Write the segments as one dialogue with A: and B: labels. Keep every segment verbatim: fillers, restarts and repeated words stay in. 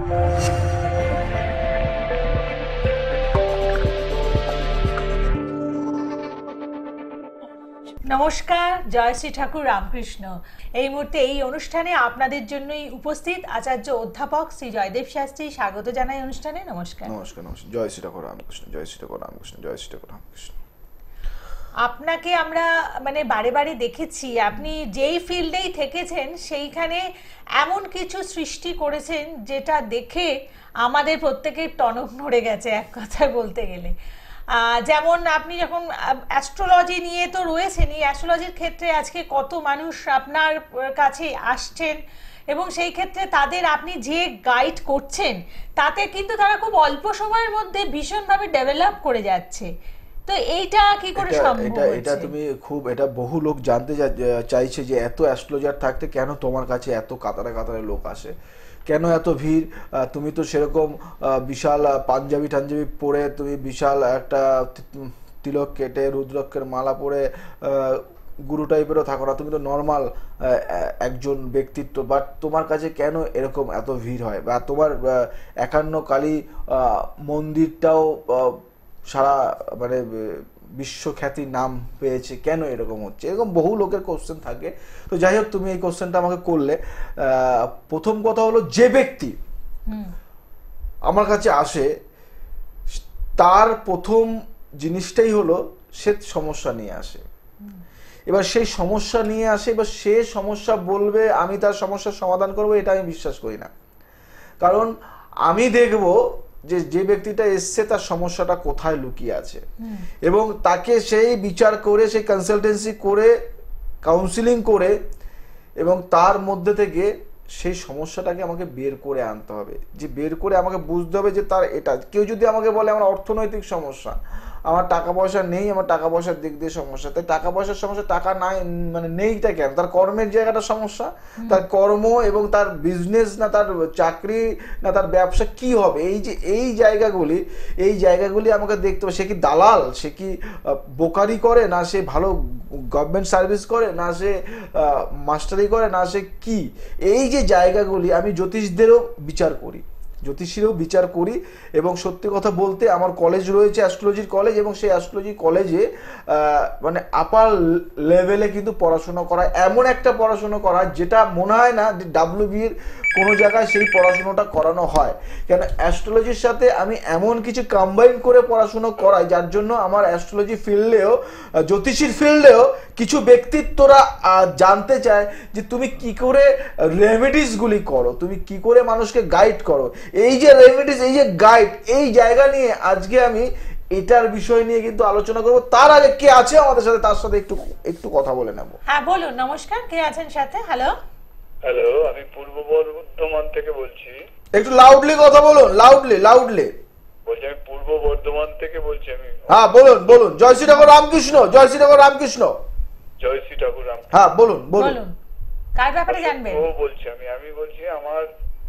A: নমস্কার, জয় শ্রী ঠাকুর রামকৃষ্ণ। এই মুহূর্তে এই অনুষ্ঠানে আপনাদের জন্যই উপস্থিত আচার্য অধ্যাপক শ্রী জয়দেব শাস্ত্রী। স্বাগত জানাই অনুষ্ঠানে। নমস্কার।
B: নমস্কার। নমস্কার। জয় শ্রী ঠাকুর রামকৃষ্ণ। জয় শ্রী ঠাকুর রামকৃষ্ণ। জয় শ্রী ঠাকুর রামকৃষ্ণ।
A: আপনাকে আমরা মানে বারে বারে দেখেছি, আপনি যেই ফিল্ডেই থেকেছেন সেইখানে এমন কিছু সৃষ্টি করেছেন যেটা দেখে আমাদের প্রত্যেকের টনক নড়ে গেছে এক কথায় বলতে গেলে। যেমন আপনি যখন অ্যাস্ট্রোলজি নিয়ে তো রয়েছেনই, অ্যাস্ট্রোলজির ক্ষেত্রে আজকে কত মানুষ আপনার কাছে আসছেন এবং সেই ক্ষেত্রে তাদের আপনি যে গাইড করছেন তাতে কিন্তু তারা খুব অল্প সময়ের মধ্যে ভীষণভাবে ডেভেলপ করে যাচ্ছে। তো এইটা কি করে সম্ভব?
B: এটা এটা তুমি খুব এটা বহু লোক জানতে চাইছে যে এত অ্যাস্ট্রোলজার থাকতে কেন তোমার কাছে এত কাতারে কাতারে লোক আসে, কেন এত ভিড়? তুমি তো সেরকম বিশাল পাঞ্জাবি টাঞ্জাবি পরে, তুমি বিশাল একটা তিলক কেটে রুদ্রাক্ষের মালা পরে গুরু টাইপেরও থাকো না, তুমি তো নর্মাল একজন ব্যক্তিত্ব, বাট তোমার কাছে কেন এরকম এত ভিড় হয়? বা তোমার একান্ন কালী মন্দিরটাও সারা মানে বিশ্বখ্যাতির নাম পেয়েছে, কেন এরকম হচ্ছে? এরকম বহু লোকের কোশ্চেন থাকে। তো যাই হোক, তুমি এই কোশ্চেনটা আমাকে করলে। প্রথম কথা হলো, যে ব্যক্তি আমার কাছে আসে তার প্রথম জিনিসটাই হলো সে সমস্যা নিয়ে আসে। এবার সেই সমস্যা নিয়ে আসে, এবার সে সমস্যা বলবে আমি তার সমস্যার সমাধান করবো, এটা আমি বিশ্বাস করি না। কারণ আমি দেখবো যে যে ব্যক্তিটা এসছে তার সমস্যাটা কোথায় লুকিয়ে আছে এবং তাকে সেই বিচার করে, সেই কনসালটেন্সি করে, কাউন্সিলিং করে এবং তার মধ্যে থেকে সেই সমস্যাটাকে আমাকে বের করে আনতে হবে। যে বের করে আমাকে বুঝতে হবে যে তার এটা। কেউ যদি আমাকে বলে আমার অর্থনৈতিক সমস্যা, আমার টাকা পয়সা নেই, আমার টাকা পয়সার দিক দিয়ে সমস্যা, তাই টাকা পয়সার সমস্যা, টাকা নাই মানে নেইটা কেন? তার কর্মের জায়গাটা সমস্যা, তার কর্ম এবং তার বিজনেস না তার চাকরি না তার ব্যবসা কি হবে? এই যে এই জায়গাগুলি এই জায়গাগুলি আমাকে দেখতে হবে। সে কি দালাল, সে কি বোকারি করে, না সে ভালো গভর্নমেন্ট সার্ভিস করে, না সে মাস্টারি করে, না সে কি? এই যে জায়গাগুলি আমি জ্যোতিষদেরও বিচার করি, জ্যোতিষীরও বিচার করি। এবং সত্যি কথা বলতে আমার কলেজ রয়েছে, অ্যাস্ট্রোলজির কলেজ, এবং সেই অ্যাস্ট্রোলজি কলেজে মানে আপার লেভেলে কিন্তু পড়াশোনা করা, এমন একটা পড়াশোনা করা যেটা মনে হয় না যে ডাব্লিউবির কোনো জায়গায় সেই পড়াশোনাটা করানো হয়। কেন অ্যাস্ট্রোলজির সাথে আমি এমন কিছু কম্বাইন করে পড়াশোনা করাই যার জন্য আমার অ্যাস্ট্রোলজি ফিল্ডেও, জ্যোতিষীর ফিল্ডেও কিছু ব্যক্তিত্বরা জানতে চায় যে তুমি কি করে রেমেডিসগুলি করো, তুমি কি করে মানুষকে গাইড করো। এই যে রেমেডিস, এই যে গাইড, এই জায়গা নিয়ে আজকে আমি এটার বিষয় নিয়ে কিন্তু আলোচনা করব। তার আগে কে আছে আমাদের সাথে, তার সাথে একটু একটু কথা বলে নেব।
A: হ্যাঁ বলুন। নমস্কার, কে আছেন সাথে? হ্যালো
C: হ্যালো, আমি পূর্ব বর্ধমান থেকে বলছি।
B: একটু লাউডলি কথা বলুন, লাউডলি লাউডলি
C: বলছি। আমি পূর্ব বর্ধমান থেকে বলছি। আমি
B: হ্যাঁ বলুন বলুন। জয় শ্রী ঠাকুর রামকৃষ্ণ। জয় শ্রী ঠাকুর রামকৃষ্ণ।
C: জয় শ্রী ঠাকুর রামকৃষ্ণ।
B: হ্যাঁ বলুন বলুন।
A: কার ব্যাপারে জানবেন?
C: ও বলছি আমি আমি বলছি আমার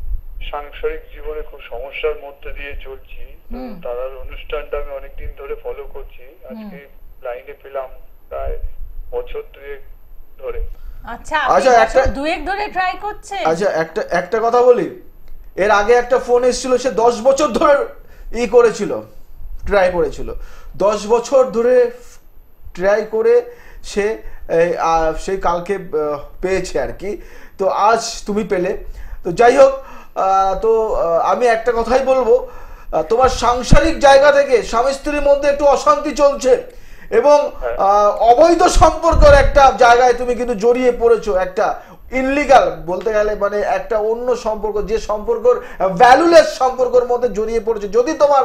C: সাংসারিক জীবনে খুব সমস্যার মধ্যে দিয়ে চলছি। তার অনুষ্ঠানটা আমি অনেকদিন ধরে ফলো করছি। আজকে লাইনে পেলাম প্রায় বছর দুয়েক ধরে।
A: আচ্ছা আচ্ছা, একটা দুয়েক ধরে ট্রাই করছে।
B: আচ্ছা একটা একটা কথা বলি, এর আগে একটা ফোন এসেছিল, সে দশ বছর ধরে ই করেছিল, ট্রাই করেছিল, দশ বছর ধরে ট্রাই করে সে সেই কালকে পেয়েছে আর কি। তো আজ তুমি পেলে। তো যাই হোক, তো আমি একটা কথাই বলবো, তোমার সাংসারিক জায়গা থেকে স্বামী স্ত্রীর মধ্যে একটু অশান্তি চলছে এবং অবৈধ সম্পর্কের একটা জায়গায় তুমি কিন্তু জড়িয়ে পড়েছো, একটা ইনলিগাল বলতে গেলে মানে একটা অন্য সম্পর্ক, যে সম্পর্কর ভ্যালুলেস সম্পর্কের মধ্যে জড়িয়ে পড়েছে। যদি তোমার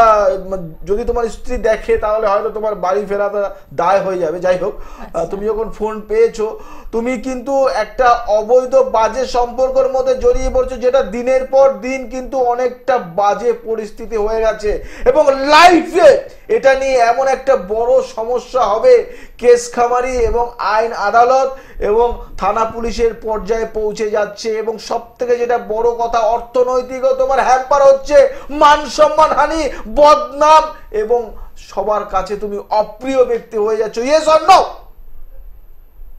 B: যদি তোমার স্ত্রী দেখে তাহলে হয়তো তোমার বাড়ি ফেরাটা দায় হয়ে যাবে। যাই হোক, তুমি যখন ফোন পেয়েছো তুমি কিন্তু একটা অবৈধ বাজে সম্পর্কের মধ্যে জড়িয়ে পড়ছো, যেটা দিনের পর দিন কিন্তু অনেকটা বাজে পরিস্থিতি হয়ে গেছে এবং লাইফে এটা নিয়ে এমন একটা বড় সমস্যা হবে, কেস খামারি এবং আইন আদালত এবং থানা পুলিশের পর্যায়ে পৌঁছে যাচ্ছে। এবং সব থেকে যেটা বড় কথা, অর্থনৈতিক তোমার হ্যাম্পার হচ্ছে, মান সম্মান হানি, বদনাম এবং সবার কাছে তুমি অপ্রিয় ব্যক্তি হয়ে যাচ্ছ। Yes or no?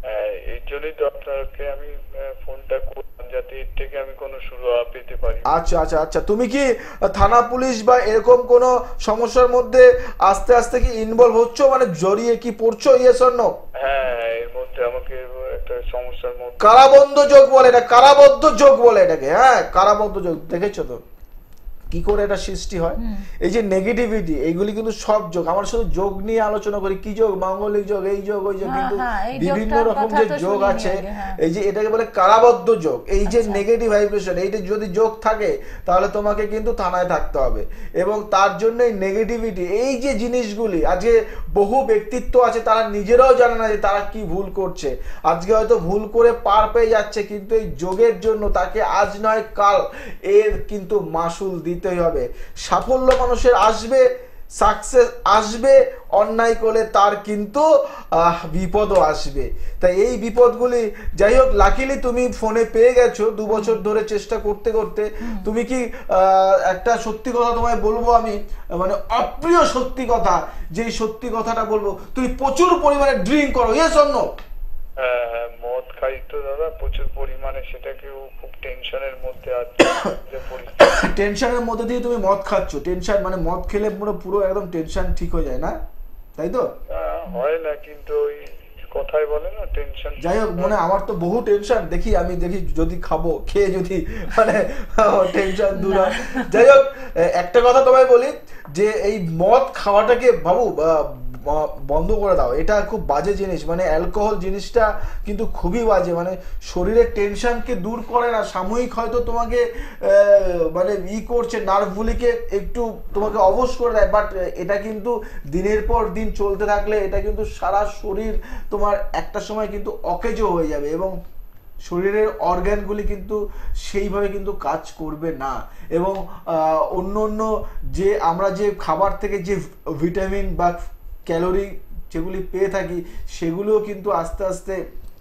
C: হ্যাঁ, এই জন্যই তো আপনাকে আমি আহ, ফোনটা করলাম, যাতে এর থেকে আমি কোনো সুরাহা পেতে পারি।
B: আচ্ছা আচ্ছা আচ্ছা, তুমি কি থানা পুলিশ বা এরকম কোনো সমস্যার মধ্যে আস্তে আস্তে কি ইনভলভ হচ্ছ, মানে জড়িয়ে কি পড়ছো? Yes or no?
C: হ্যাঁ, এর মধ্যে আমাকে একটা সমস্যার মধ্যে
B: কারাবন্ধ যোগ বলে এটা, কারাবদ্ধ যোগ বলে এটাকে। হ্যাঁ, কারাবদ্ধ যোগ, দেখেছো তো কি করে এটা সৃষ্টি হয়? এই যে নেগেটিভিটি, এইগুলি কিন্তু সব যোগ। আমরা শুধু যোগ নিয়ে আলোচনা করি, কি যোগ, মাঙ্গলিক যোগ, এই যোগ ওই যোগ,
A: হ্যাঁ,
B: কিন্তু
A: হ্যাঁ, এই
B: বিভিন্ন
A: যোগটার
B: রকম
A: কথা
B: যে
A: তো
B: যোগ
A: শুনিনি
B: আছে,
A: আগে, হ্যাঁ।
B: এই যে এটাকে বলে কারাবদ্ধ যোগ। এই যে
A: আচ্ছা।
B: নেগেটিভ ভাইব্রেশন, এইটা যদি যোগ থাকে তাহলে তোমাকে কিন্তু থানায় থাকতে হবে। এবং তার জন্য এই নেগেটিভিটি, এই যে জিনিসগুলি, আজকে বহু ব্যক্তিত্ব আছে তারা নিজেরাও জানে না যে তারা কি ভুল করছে। আজকে হয়তো ভুল করে পার পেয়ে যাচ্ছে, কিন্তু এই যোগের জন্য তাকে আজ নয় কাল এর কিন্তু মাসুল দিতেই হবে। সাফল্য মানুষের আসবে, সাকসেস আসবে, অন্যায় করলে তার কিন্তু আহ, বিপদও আসবে। তাই এই বিপদগুলি, যাই হোক, লাকিলি তুমি ফোনে পেয়ে গেছো দু বছর ধরে চেষ্টা করতে করতে। তুমি কি আহ, একটা সত্যি কথা তোমায় বলবো আমি, মানে অপ্রিয় সত্যি কথা, যেই সত্যি কথাটা বলবো, তুমি প্রচুর পরিমাণে ড্রিঙ্ক করো? Yes or no?
C: হ্যাঁ হ্যাঁ, মদ খাই তো দাদা প্রচুর পরিমাণে, সেটাকেও খুব টেনশনের মধ্যে আছে যে পরিস্থিতি।
B: টেনশনের মধ্যে দিয়ে তুমি মদ খাচ্ছ? টেনশন মানে মদ খেলে পুরো পুরো একদম টেনশন ঠিক হয়ে যায় না, তাই তো?
C: আহ, হয় না, কিন্তু ওই কথাই বলে না টেনশন।
B: যাই হোক, মানে আমার তো বহু টেনশন, দেখি আমি দেখি যদি খাবো, খেয়ে যদি মানে টেনশন দূর হয়। যাই হোক, একটা কথা তোমায় বলি যে এই মদ খাওয়াটাকে বাবু আহ, ব- বন্ধ করে দাও। এটা খুব বাজে জিনিস, মানে অ্যালকোহল জিনিসটা কিন্তু খুবই বাজে, মানে শরীরের টেনশনকে দূর করে না, সাময়িক হয়তো তোমাকে আহ, মানে ই করছে, নার্ভগুলিকে একটু তোমাকে অবশ করে দেয়, বাট এটা কিন্তু দিনের পর দিন চলতে থাকলে এটা কিন্তু সারা শরীর তোমার একটা সময় কিন্তু অকেজো হয়ে যাবে, এবং শরীরের অর্গানগুলি কিন্তু সেইভাবে কিন্তু কাজ করবে না। এবং আহ, অন্য অন্য যে আমরা যে খাবার থেকে যে ভিটামিন বা ক্যালোরি যেগুলি পেয়ে থাকি, সেগুলোও কিন্তু আস্তে আস্তে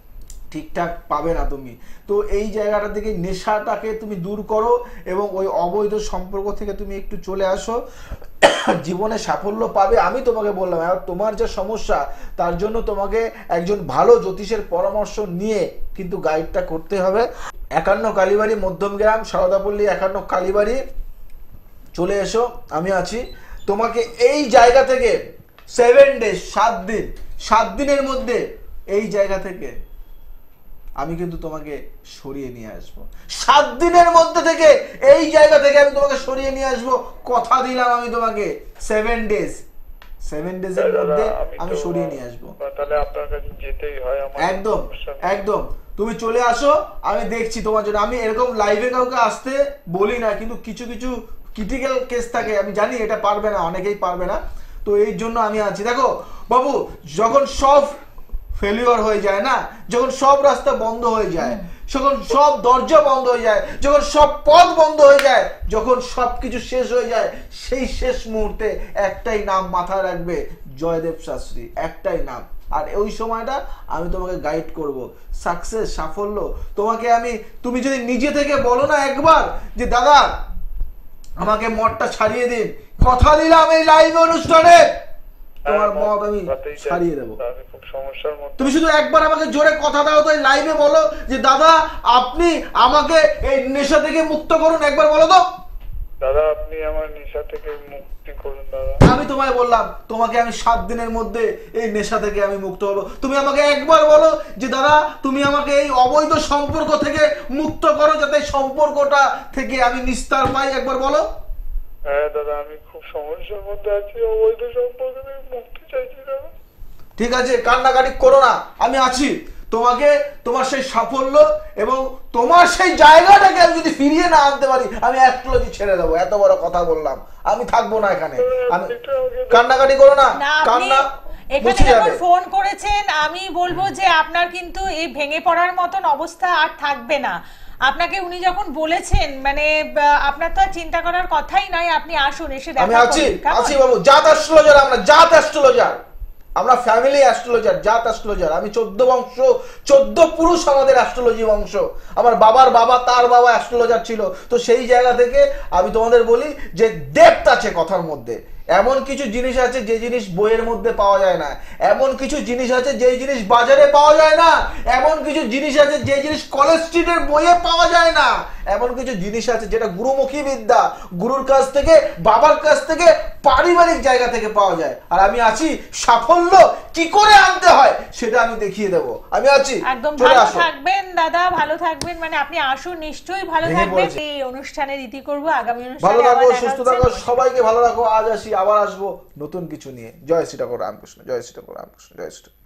B: ঠিকঠাক পাবে না তুমি। তো এই জায়গাটা থেকে নেশাটাকে তুমি দূর করো, এবং ওই অবৈধ সম্পর্ক থেকে তুমি একটু চলে আসো, জীবনে সাফল্য পাবে। আমি তোমাকে বললাম, আর তোমার যে সমস্যা, তার জন্য তোমাকে একজন ভালো জ্যোতিষের পরামর্শ নিয়ে কিন্তু গাইডটা করতে হবে। একান্ন কালীবাড়ি, মধ্যমগ্রাম, সারদাপল্লী একান্ন কালীবাড়ি চলে এসো, আমি আছি। তোমাকে এই জায়গা থেকে সেভেন ডেজ, সাত দিন, সাত দিনের মধ্যে এই জায়গা থেকে আমি কিন্তু তোমাকে সরিয়ে নিয়ে আসবো। সাত দিনের মধ্যে থেকে এই জায়গা থেকে আমি তোমাকে সরিয়ে নিয়ে আসবো, কথা দিলাম আমি তোমাকে। সেভেন ডেজ, সেভেন ডেজের মধ্যে আমি সরিয়ে নিয়ে আসবো।
C: তাহলে আপনার কাছে যেতেই হয় আমার।
B: একদম একদম, তুমি চলে আসো, আমি দেখছি তোমার জন্য। আমি এরকম লাইভে কাউকে আসতে বলি না, কিন্তু কিছু কিছু ক্রিটিক্যাল কেস থাকে, আমি জানি এটা পারবে না, অনেকেই পারবে না, তো এই জন্য আমি আছি। দেখো বাবু, যখন সব ফেলিওর হয়ে যায় না, যখন সব রাস্তা বন্ধ হয়ে যায়, যখন সব দরজা বন্ধ হয়ে যায়, যখন সব পথ বন্ধ হয়ে যায়, যখন সব কিছু শেষ হয়ে যায়, সেই শেষ মুহূর্তে একটাই নাম মাথায় রাখবে, জয়দেব শাস্ত্রী, একটাই নাম। আর ওই সময়টা আমি তোমাকে গাইড করব, সাকসেস, সাফল্য তোমাকে আমি। তুমি যদি নিজে থেকে বলো না একবার যে দাদা আমাকে মদটা ছাড়িয়ে দিন, কথা দিলাম এই লাইভ অনুষ্ঠানে তোমার মদ আমি ছাড়িয়ে দেবো।
C: খুব সমস্যার মধ্যে।
B: তুমি শুধু একবার আমাকে জোরে কথা দাও তো, এই লাইভে বলো যে দাদা আপনি আমাকে এই নেশা থেকে মুক্ত করুন, একবার বলো তো।
C: দাদা আপনি আমার নেশা থেকে মুক্তি করুন দাদা।
B: আমি তোমায় বললাম, তোমাকে আমি সাত দিনের মধ্যে এই নেশা থেকে আমি মুক্ত হবো। তুমি আমাকে একবার বলো যে দাদা তুমি আমাকে এই অবৈধ সম্পর্ক থেকে মুক্ত করো, যাতে সম্পর্কটা থেকে আমি নিস্তার পাই, একবার বলো।
C: হ্যাঁ দাদা, আমি খুব সমস্যার মধ্যে আছি, অবৈধ সম্পর্ক থেকে মুক্তি চাইছি দাদা।
B: ঠিক আছে, কান্নাকাটি করো না, আমি আছি। তোমাকে তোমার সেই সাফল্য এবং তোমার সেই জায়গাটাকে আমি যদি ফিরিয়ে না আনতে পারি, আমি অ্যাস্ট্রোলজি ছেড়ে দেবো। এত বড় কথা বললাম, আমি থাকবো না এখানে। আমি কান্নাকাটি করো না,
A: না, আপনি
B: কান্না
A: এখানে
B: মুছে
A: যখন
B: যাবে।
A: ফোন করেছেন, আমি বলবো যে আপনার কিন্তু এই ভেঙে পড়ার মতন অবস্থা আর থাকবে না। আপনাকে উনি যখন বলেছেন, মানে আহ, আপনার তো আর চিন্তা করার কথাই নয়, আপনি আসুন, এসে দেখা
B: আমি আছি,
A: করুন, কেমন?
B: আছি বাবু। জাত অ্যাস্ট্রোলজার, আমরা জাত অ্যাস্ট্রোলজার, আমরা ফ্যামিলি অ্যাস্ট্রোলজার, জাত অ্যাস্ট্রোলজার। আমি চোদ্দ বংশ, চোদ্দ পুরুষ আমাদের অ্যাস্ট্রোলজি বংশ। আমার বাবার বাবা, তার বাবা অ্যাস্ট্রোলজার ছিল। তো সেই জায়গা থেকে আমি তোমাদের বলি যে ডেপথ আছে কথার মধ্যে। এমন কিছু জিনিস আছে যে জিনিস বইয়ের মধ্যে পাওয়া যায় না, এমন কিছু জিনিস আছে যে জিনিস বাজারে পাওয়া যায় না, এমন কিছু জিনিস আছে যে জিনিস কলেজ স্ট্রিটের বইয়ে পাওয়া যায় না, এমন কিছু জিনিস আছে যেটা গুরুমুখী বিদ্যা, গুরুর কাছ থেকে, বাবার কাছ থেকে, পারিবারিক জায়গা থেকে পাওয়া যায়। আর আমি আছি সাফল্য কি করে আনতে হয় সেটা আমি দেখিয়ে দেবো। আমি আছি,
A: একদম
B: চলে
A: ভালো
B: আসো।
A: থাকবেন দাদা, ভালো থাকবেন, মানে আপনি আসুন, নিশ্চয়ই ভালো
B: ভেঙে
A: থাকবেন।
B: পড়েছে।
A: এই অনুষ্ঠানের ইতি করব, আগামী
B: ভালো
A: অনুষ্ঠানে
B: থাকো,
A: আবার দেখা
B: সুস্থ
A: হচ্ছে।
B: থাকো, সবাইকে ভালো রাখো। আজ আসি, আবার আসবো নতুন কিছু নিয়ে। জয় শ্রী ঠাকুর রামকৃষ্ণ, জয় শ্রী ঠাকুর রামকৃষ্ণ, জয় শ্রী ঠাকুর।